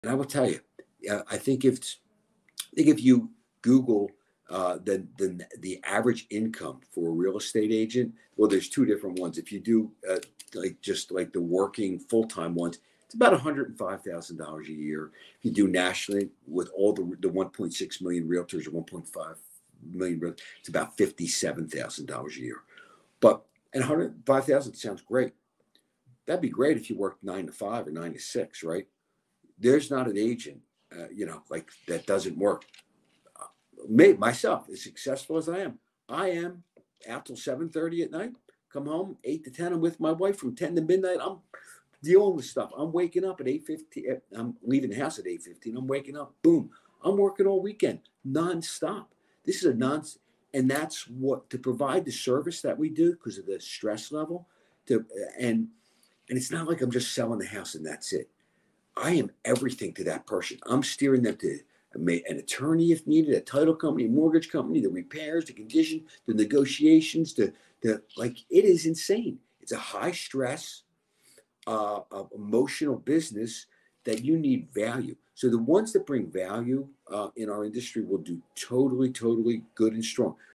And I will tell you, I think if you Google the average income for a real estate agent, well, there's two different ones. If you do like just like the working full time ones, it's about $105,000 a year. If you do nationally with all the 1.6 million realtors or 1.5 million, it's about $57,000 a year. But and 105,000 sounds great. That'd be great if you worked 9 to 5 or 9 to 6, right? There's not an agent, like that doesn't work. Me myself, as successful as I am out till 7:30 at night. Come home 8 to 10. I'm with my wife from 10 to midnight. I'm dealing with stuff. I'm waking up at 8:15. I'm leaving the house at 8:15. I'm waking up. Boom. I'm working all weekend nonstop. This is a non, and that's what to provide the service that we do because of the stress level. To and and it's not like I'm just selling the house and that's it. I am everything to that person. I'm steering them to an attorney if needed, a title company, a mortgage company, the repairs, the condition, the negotiations, the like. It is insane. It's a high stress, emotional business that you need value. So the ones that bring value in our industry will do totally, totally good and strong.